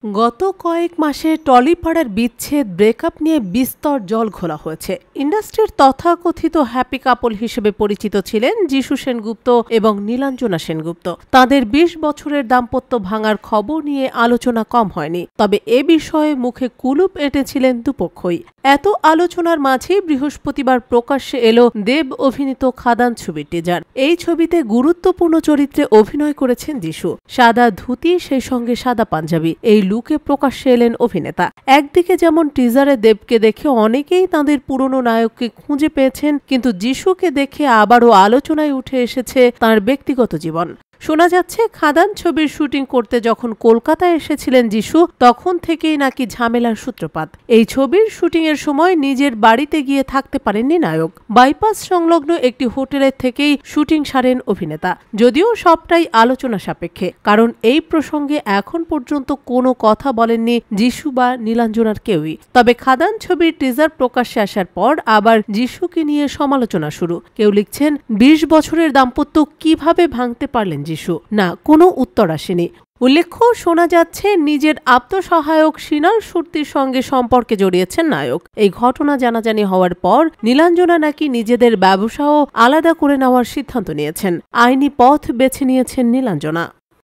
গত কয়েক মাসে টলিপাড়ার বিচ্ছেদ ব্রেকআপ নিয়ে বিস্তর জল ঘোলা হয়েছে। ইন্ডাস্ট্রির তথাকথিত হ্যাপি কাপল হিসেবে পরিচিত ছিলেন যিশু সেনগুপ্ত এবং নীলাঞ্জনা সেনগুপ্ত। তাদের ২০ বছরের দাম্পত্য ভাঙার খবর নিয়ে আলোচনা কম হয়নি, তবে এ বিষয়ে মুখে কুলুপ এঁটেছিলেন দুপক্ষই। এত আলোচনার মাঝেই বৃহস্পতিবার প্রকাশ্যে এলো দেব অভিনীত খাদান ছবির টিজার। এই ছবিতে গুরুত্বপূর্ণ চরিত্রে অভিনয় করেছেন যিশু। সাদা ধুতি, সেই সঙ্গে সাদা পাঞ্জাবি, এই লুকে প্রকাশ্যে এলেন অভিনেতা। একদিকে যেমন টিজারে দেবকে দেখে অনেকেই তাঁদের পুরনো নায়ককে খুঁজে পেয়েছেন, কিন্তু যিশুকে দেখে আবারও আলোচনায় উঠে এসেছে তাঁর ব্যক্তিগত জীবন। শোনা যাচ্ছে, খাদান ছবির শুটিং করতে যখন কলকাতায় এসেছিলেন যিশু, তখন থেকেই নাকি ঝামেলার সূত্রপাত। এই ছবির শুটিংয়ের সময় নিজের বাড়িতে গিয়ে থাকতে পারেননি নায়ক। বাইপাস সংলগ্ন একটি হোটেলের থেকেই শুটিং সারেন অভিনেতা, যদিও সবটাই আলোচনা সাপেক্ষে, কারণ এই প্রসঙ্গে এখন পর্যন্ত কোনো কথা বলেননি যিশু বা নীলাঞ্জনার কেউই। তবে খাদান ছবির টিজার প্রকাশ্যে আসার পর আবার যিশুকে নিয়ে সমালোচনা শুরু। কেউ লিখছেন, ২০ বছরের দাম্পত্য কিভাবে ভাঙতে পারলেন যিশু? না, কোনো উত্তর আসেনি। উল্লেখ্য, শোনা যাচ্ছে নিজের আত্মসহায়ক সিনাল সুরতির সঙ্গে সম্পর্কে জড়িয়েছেন নায়ক। এই ঘটনা জানাজানি হওয়ার পর নীলাঞ্জনা নাকি নিজেদের ব্যবসাও আলাদা করে নেওয়ার সিদ্ধান্ত নিয়েছেন। আইনি পথ বেছে নিয়েছেন নীলাঞ্জনা।